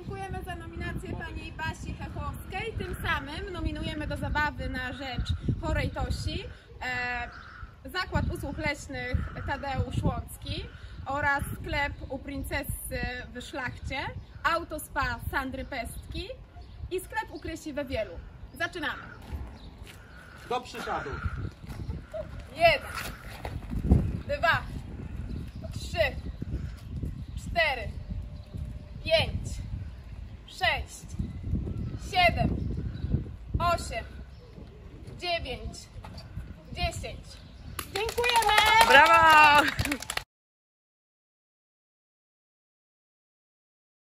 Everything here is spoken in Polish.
Dziękujemy za nominację pani Basi Hechowskiej. Tym samym nominujemy do zabawy na rzecz chorej Tosi Zakład Usług Leśnych Tadeusz Łącki oraz sklep u Princessy w Szlachcie, Autospa Sandry Pestki i sklep u Krysi we Wielu. Zaczynamy. Do przysiadu. 1, 2, 3, 4, 5, 6, 7, 8, 9, 10. Dziękujemy! Brawo!